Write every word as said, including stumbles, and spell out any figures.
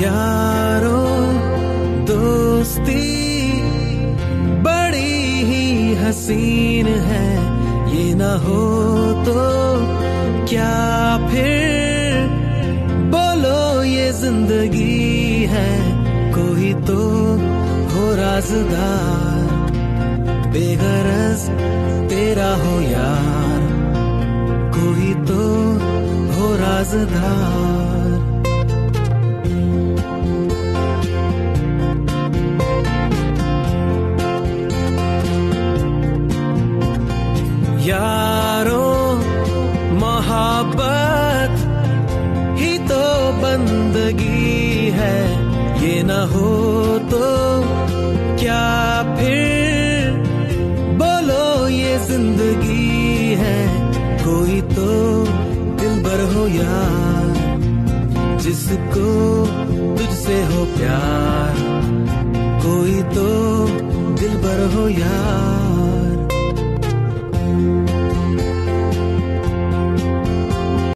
यारो दोस्ती बड़ी ही हसीन है, ये ना हो तो क्या फिर बोलो ये जिंदगी है। कोई तो हो राज़दार, बेगरज तेरा हो यार, कोई तो हो राज़दार। यारो मोहब्बत ही तो बंदगी है, ये न हो तो क्या फिर बोलो ये जिंदगी है। कोई तो दिलबर हो यार, जिसको तुझसे हो प्यार, कोई तो दिलबर हो यार।